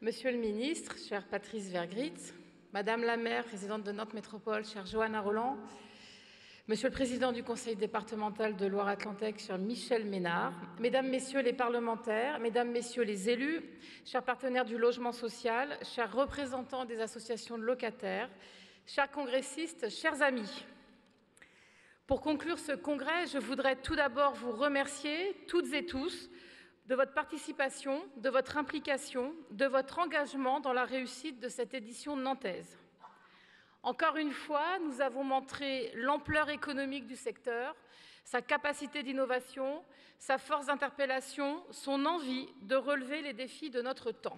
Monsieur le ministre, cher Patrice Vergrit, Madame la maire, présidente de Nantes Métropole, chère Johanna Roland, Monsieur le président du conseil départemental de Loire-Atlantique, cher Michel Ménard, Mesdames, Messieurs les parlementaires, Mesdames, Messieurs les élus, chers partenaires du logement social, chers représentants des associations de locataires, chers congressistes, chers amis. Pour conclure ce congrès, je voudrais tout d'abord vous remercier toutes et tous de votre participation, de votre implication, de votre engagement dans la réussite de cette édition nantaise. Encore une fois, nous avons montré l'ampleur économique du secteur, sa capacité d'innovation, sa force d'interpellation, son envie de relever les défis de notre temps.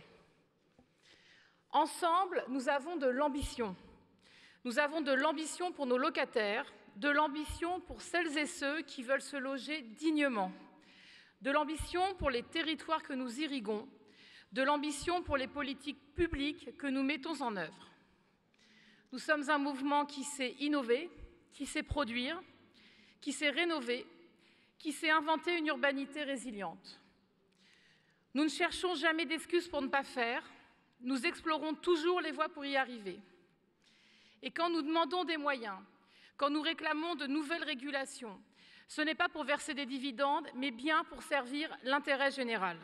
Ensemble, nous avons de l'ambition. Nous avons de l'ambition pour nos locataires, de l'ambition pour celles et ceux qui veulent se loger dignement, de l'ambition pour les territoires que nous irriguons, de l'ambition pour les politiques publiques que nous mettons en œuvre. Nous sommes un mouvement qui sait innover, qui sait produire, qui sait rénover, qui sait inventer une urbanité résiliente. Nous ne cherchons jamais d'excuses pour ne pas faire, nous explorons toujours les voies pour y arriver. Et quand nous demandons des moyens, quand nous réclamons de nouvelles régulations, ce n'est pas pour verser des dividendes, mais bien pour servir l'intérêt général.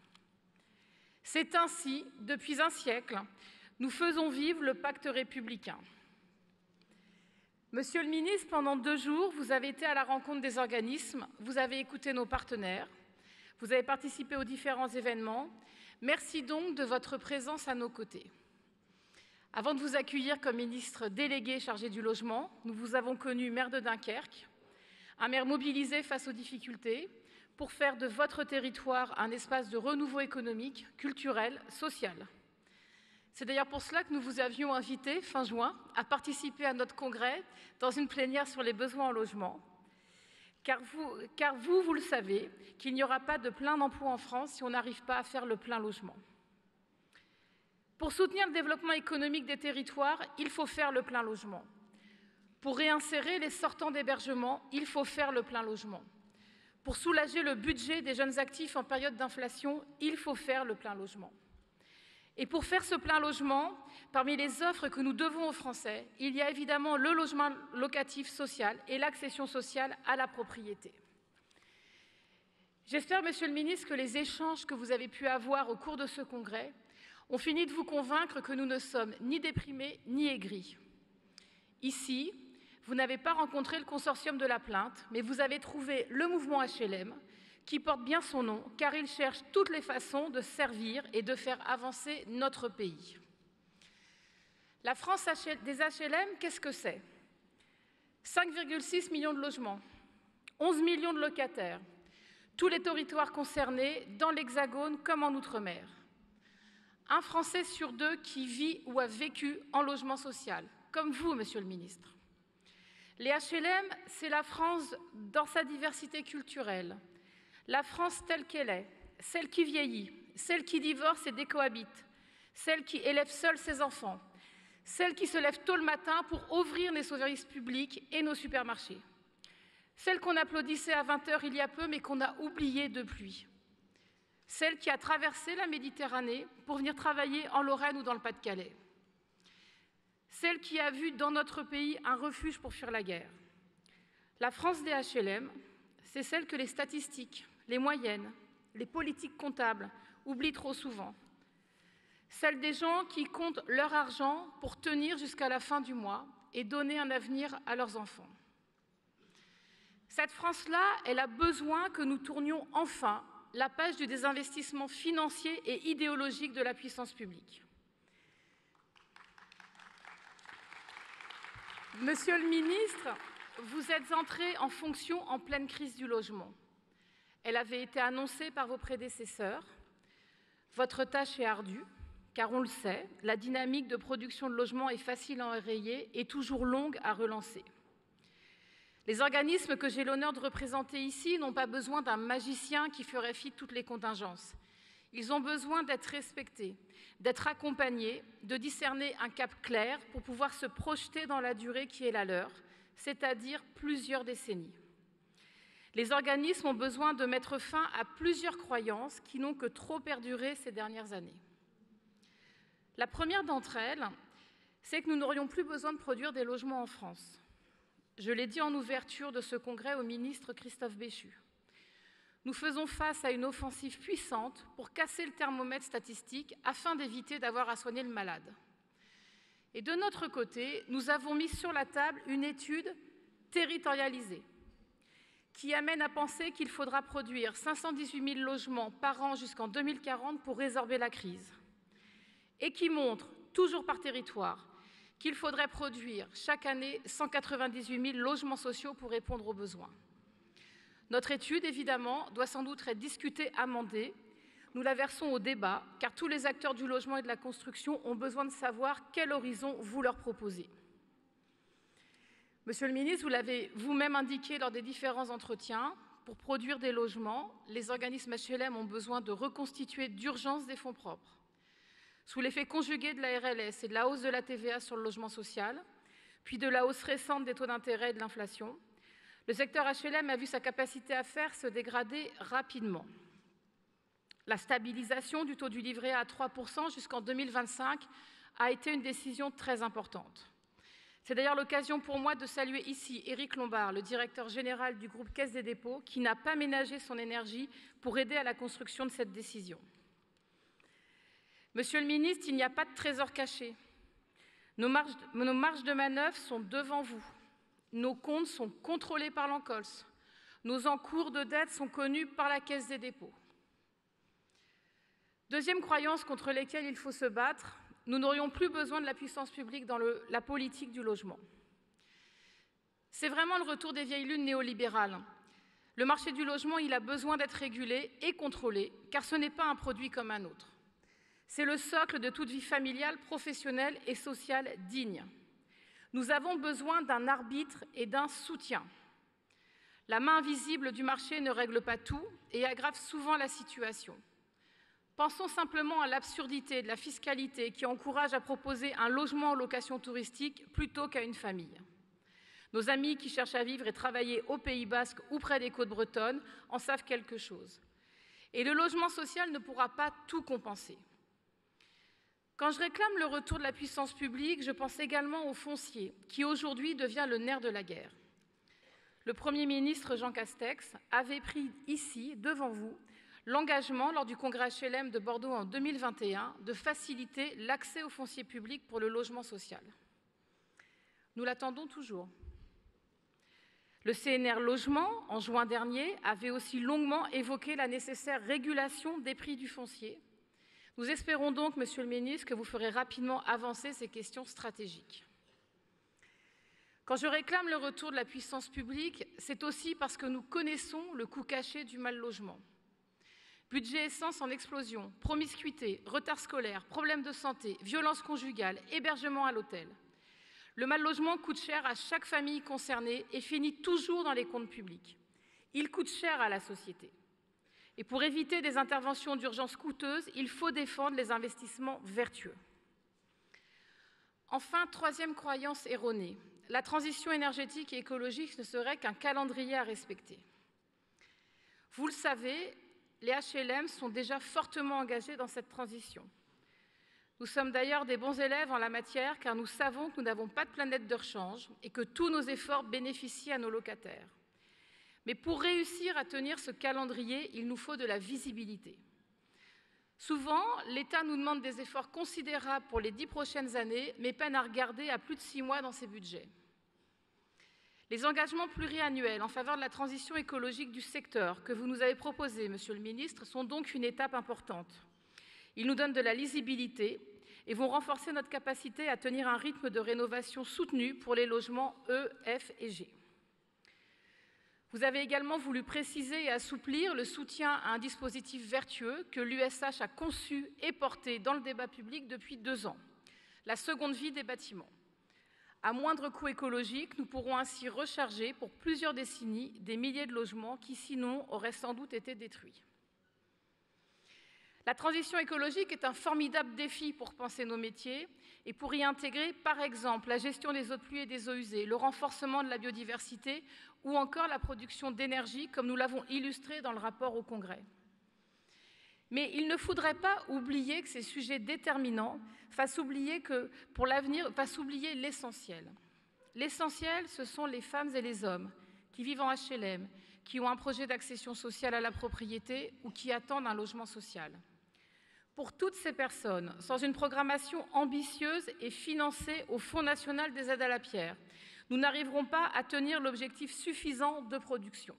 C'est ainsi, depuis un siècle, nous faisons vivre le pacte républicain. Monsieur le ministre, pendant 2 jours, vous avez été à la rencontre des organismes, vous avez écouté nos partenaires, vous avez participé aux différents événements. Merci donc de votre présence à nos côtés. Avant de vous accueillir comme ministre délégué chargé du logement, nous vous avons connu maire de Dunkerque, un maire mobilisé face aux difficultés pour faire de votre territoire un espace de renouveau économique, culturel, social. C'est d'ailleurs pour cela que nous vous avions invité, fin juin, à participer à notre congrès dans une plénière sur les besoins en logement. Car vous le savez, qu'il n'y aura pas de plein d'emplois en France si on n'arrive pas à faire le plein logement. Pour soutenir le développement économique des territoires, il faut faire le plein logement. Pour réinsérer les sortants d'hébergement, il faut faire le plein logement. Pour soulager le budget des jeunes actifs en période d'inflation, il faut faire le plein logement. Et pour faire ce plein logement, parmi les offres que nous devons aux Français, il y a évidemment le logement locatif social et l'accession sociale à la propriété. J'espère, Monsieur le ministre, que les échanges que vous avez pu avoir au cours de ce congrès ont fini de vous convaincre que nous ne sommes ni déprimés ni aigris. Ici, vous n'avez pas rencontré le consortium de la plainte, mais vous avez trouvé le mouvement HLM, qui porte bien son nom, car il cherche toutes les façons de servir et de faire avancer notre pays. La France des HLM, qu'est-ce que c'est? 5,6 millions de logements, 11 millions de locataires, tous les territoires concernés, dans l'Hexagone comme en Outre-mer. Un Français sur 2 qui vit ou a vécu en logement social, comme vous, Monsieur le ministre. Les HLM, c'est la France dans sa diversité culturelle, la France telle qu'elle est, celle qui vieillit, celle qui divorce et décohabite, celle qui élève seule ses enfants, celle qui se lève tôt le matin pour ouvrir nos services publics et nos supermarchés, celle qu'on applaudissait à 20 h il y a peu mais qu'on a oubliée depuis, celle qui a traversé la Méditerranée pour venir travailler en Lorraine ou dans le Pas-de-Calais, celle qui a vu dans notre pays un refuge pour fuir la guerre. La France des HLM, c'est celle que les statistiques, les moyennes, les politiques comptables oublient trop souvent. Celle des gens qui comptent leur argent pour tenir jusqu'à la fin du mois et donner un avenir à leurs enfants. Cette France-là, elle a besoin que nous tournions enfin la page du désinvestissement financier et idéologique de la puissance publique. Monsieur le ministre, vous êtes entré en fonction en pleine crise du logement. Elle avait été annoncée par vos prédécesseurs. Votre tâche est ardue, car on le sait, la dynamique de production de logements est facile à enrayer et toujours longue à relancer. Les organismes que j'ai l'honneur de représenter ici n'ont pas besoin d'un magicien qui ferait fi de toutes les contingences. Ils ont besoin d'être respectés, d'être accompagnés, de discerner un cap clair pour pouvoir se projeter dans la durée qui est la leur, c'est-à-dire plusieurs décennies. Les organismes ont besoin de mettre fin à plusieurs croyances qui n'ont que trop perduré ces dernières années. La première d'entre elles, c'est que nous n'aurions plus besoin de produire des logements en France. Je l'ai dit en ouverture de ce congrès au ministre Christophe Béchu. Nous faisons face à une offensive puissante pour casser le thermomètre statistique afin d'éviter d'avoir à soigner le malade. Et de notre côté, nous avons mis sur la table une étude territorialisée qui amène à penser qu'il faudra produire 518 000 logements par an jusqu'en 2040 pour résorber la crise et qui montre, toujours par territoire, qu'il faudrait produire chaque année 198 000 logements sociaux pour répondre aux besoins. Notre étude, évidemment, doit sans doute être discutée, amendée. Nous la versons au débat, car tous les acteurs du logement et de la construction ont besoin de savoir quel horizon vous leur proposez. Monsieur le ministre, vous l'avez vous-même indiqué lors des différents entretiens, pour produire des logements, les organismes HLM ont besoin de reconstituer d'urgence des fonds propres. Sous l'effet conjugué de la RLS et de la hausse de la TVA sur le logement social, puis de la hausse récente des taux d'intérêt et de l'inflation, le secteur HLM a vu sa capacité à faire se dégrader rapidement. La stabilisation du taux du livret A à 3% jusqu'en 2025 a été une décision très importante. C'est d'ailleurs l'occasion pour moi de saluer ici Éric Lombard, le directeur général du groupe Caisse des dépôts, qui n'a pas ménagé son énergie pour aider à la construction de cette décision. Monsieur le ministre, il n'y a pas de trésor caché. Nos marges de manœuvre sont devant vous. Nos comptes sont contrôlés par l'ANCOLS. Nos encours de dette sont connus par la Caisse des dépôts. Deuxième croyance contre laquelle il faut se battre, nous n'aurions plus besoin de la puissance publique dans la politique du logement. C'est vraiment le retour des vieilles lunes néolibérales. Le marché du logement, il a besoin d'être régulé et contrôlé, car ce n'est pas un produit comme un autre. C'est le socle de toute vie familiale, professionnelle et sociale digne. Nous avons besoin d'un arbitre et d'un soutien. La main invisible du marché ne règle pas tout et aggrave souvent la situation. Pensons simplement à l'absurdité de la fiscalité qui encourage à proposer un logement en location touristique plutôt qu'à une famille. Nos amis qui cherchent à vivre et travailler au Pays Basque ou près des côtes bretonnes en savent quelque chose. Et le logement social ne pourra pas tout compenser. Quand je réclame le retour de la puissance publique, je pense également au foncier, qui aujourd'hui devient le nerf de la guerre. Le Premier ministre Jean Castex avait pris ici, devant vous, l'engagement, lors du congrès HLM de Bordeaux en 2021, de faciliter l'accès au foncier public pour le logement social. Nous l'attendons toujours. Le CNR Logement, en juin dernier, avait aussi longuement évoqué la nécessaire régulation des prix du foncier. Nous espérons donc, Monsieur le ministre, que vous ferez rapidement avancer ces questions stratégiques. Quand je réclame le retour de la puissance publique, c'est aussi parce que nous connaissons le coût caché du mal-logement. Budget essence en explosion, promiscuité, retard scolaire, problèmes de santé, violences conjugales, hébergement à l'hôtel. Le mal-logement coûte cher à chaque famille concernée et finit toujours dans les comptes publics. Il coûte cher à la société. Et pour éviter des interventions d'urgence coûteuses, il faut défendre les investissements vertueux. Enfin, troisième croyance erronée, la transition énergétique et écologique ne serait qu'un calendrier à respecter. Vous le savez, les HLM sont déjà fortement engagés dans cette transition. Nous sommes d'ailleurs des bons élèves en la matière car nous savons que nous n'avons pas de planète de rechange et que tous nos efforts bénéficient à nos locataires. Mais pour réussir à tenir ce calendrier, il nous faut de la visibilité. Souvent, l'État nous demande des efforts considérables pour les 10 prochaines années, mais peine à regarder à plus de 6 mois dans ses budgets. Les engagements pluriannuels en faveur de la transition écologique du secteur que vous nous avez proposés, Monsieur le ministre, sont donc une étape importante. Ils nous donnent de la lisibilité et vont renforcer notre capacité à tenir un rythme de rénovation soutenu pour les logements E, F et G. Vous avez également voulu préciser et assouplir le soutien à un dispositif vertueux que l'USH a conçu et porté dans le débat public depuis 2 ans, la seconde vie des bâtiments. À moindre coût écologique, nous pourrons ainsi recharger pour plusieurs décennies des milliers de logements qui, sinon, auraient sans doute été détruits. La transition écologique est un formidable défi pour penser nos métiers et pour y intégrer, par exemple, la gestion des eaux de pluie et des eaux usées, le renforcement de la biodiversité ou encore la production d'énergie, comme nous l'avons illustré dans le rapport au Congrès. Mais il ne faudrait pas oublier que ces sujets déterminants fassent oublier l'essentiel. L'essentiel, ce sont les femmes et les hommes qui vivent en HLM, qui ont un projet d'accession sociale à la propriété ou qui attendent un logement social. Pour toutes ces personnes, sans une programmation ambitieuse et financée au Fonds national des aides à la pierre, nous n'arriverons pas à tenir l'objectif suffisant de production.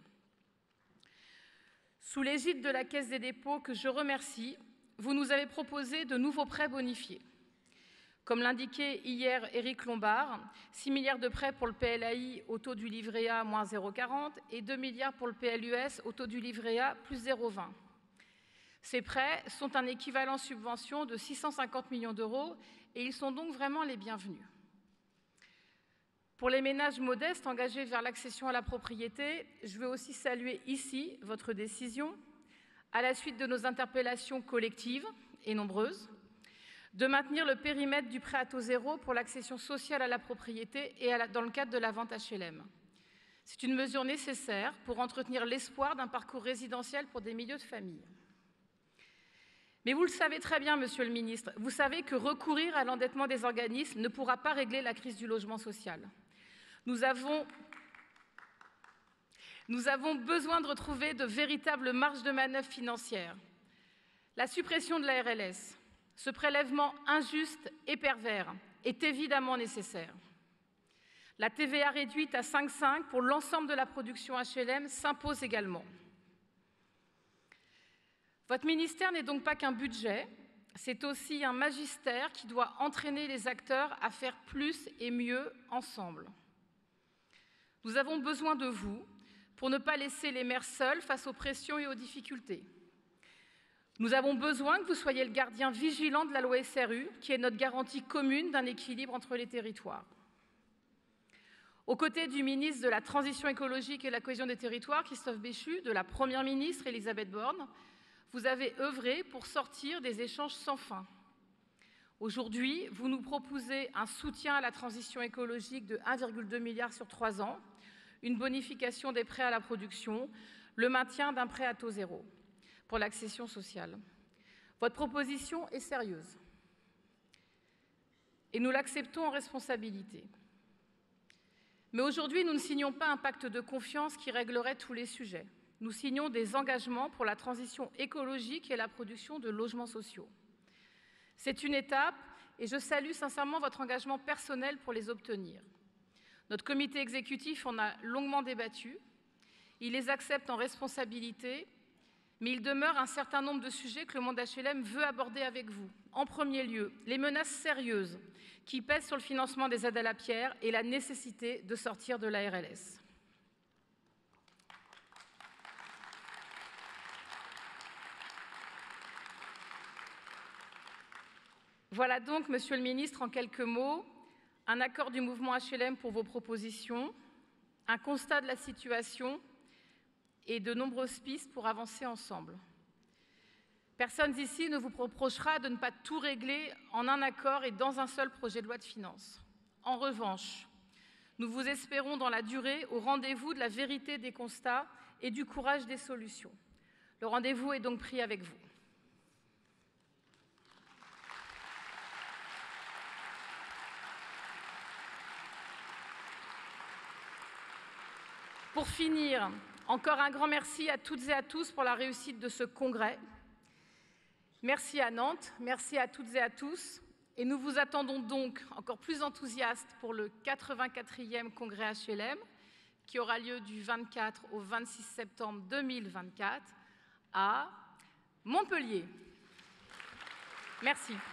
Sous l'égide de la Caisse des dépôts, que je remercie, vous nous avez proposé de nouveaux prêts bonifiés. Comme l'indiquait hier Éric Lombard, 6 milliards de prêts pour le PLAI au taux du livret A moins 0,40 et 2 milliards pour le PLUS au taux du livret A plus 0,20. Ces prêts sont un équivalent subvention de 650 millions d'euros et ils sont donc vraiment les bienvenus. Pour les ménages modestes engagés vers l'accession à la propriété, je veux aussi saluer ici votre décision, à la suite de nos interpellations collectives et nombreuses, de maintenir le périmètre du prêt à taux zéro pour l'accession sociale à la propriété et dans le cadre de la vente HLM. C'est une mesure nécessaire pour entretenir l'espoir d'un parcours résidentiel pour des milieux de famille. Mais vous le savez très bien, Monsieur le Ministre, vous savez que recourir à l'endettement des organismes ne pourra pas régler la crise du logement social. Nous avons besoin de retrouver de véritables marges de manœuvre financières. La suppression de la RLS, ce prélèvement injuste et pervers, est évidemment nécessaire. La TVA réduite à 5,5 pour l'ensemble de la production HLM s'impose également. Votre ministère n'est donc pas qu'un budget, c'est aussi un magistère qui doit entraîner les acteurs à faire plus et mieux ensemble. Nous avons besoin de vous pour ne pas laisser les maires seuls face aux pressions et aux difficultés. Nous avons besoin que vous soyez le gardien vigilant de la loi SRU, qui est notre garantie commune d'un équilibre entre les territoires. Aux côtés du ministre de la Transition écologique et de la cohésion des territoires, Christophe Béchu, de la Première ministre, Elisabeth Borne, vous avez œuvré pour sortir des échanges sans fin. Aujourd'hui, vous nous proposez un soutien à la transition écologique de 1,2 milliard sur 3 ans, une bonification des prêts à la production, le maintien d'un prêt à taux zéro pour l'accession sociale. Votre proposition est sérieuse et nous l'acceptons en responsabilité. Mais aujourd'hui, nous ne signons pas un pacte de confiance qui réglerait tous les sujets. Nous signons des engagements pour la transition écologique et la production de logements sociaux. C'est une étape et je salue sincèrement votre engagement personnel pour les obtenir. Notre comité exécutif en a longuement débattu. Il les accepte en responsabilité, mais il demeure un certain nombre de sujets que le monde HLM veut aborder avec vous. En premier lieu, les menaces sérieuses qui pèsent sur le financement des aides à la pierre et la nécessité de sortir de la RLS. Voilà donc, Monsieur le Ministre, en quelques mots, un accord du mouvement HLM pour vos propositions, un constat de la situation et de nombreuses pistes pour avancer ensemble. Personne ici ne vous reprochera de ne pas tout régler en un accord et dans un seul projet de loi de finances. En revanche, nous vous espérons dans la durée au rendez-vous de la vérité des constats et du courage des solutions. Le rendez-vous est donc pris avec vous. Pour finir, encore un grand merci à toutes et à tous pour la réussite de ce congrès. Merci à Nantes, merci à toutes et à tous. Et nous vous attendons donc encore plus enthousiastes pour le 84e congrès HLM qui aura lieu du 24 au 26 septembre 2024 à Montpellier. Merci.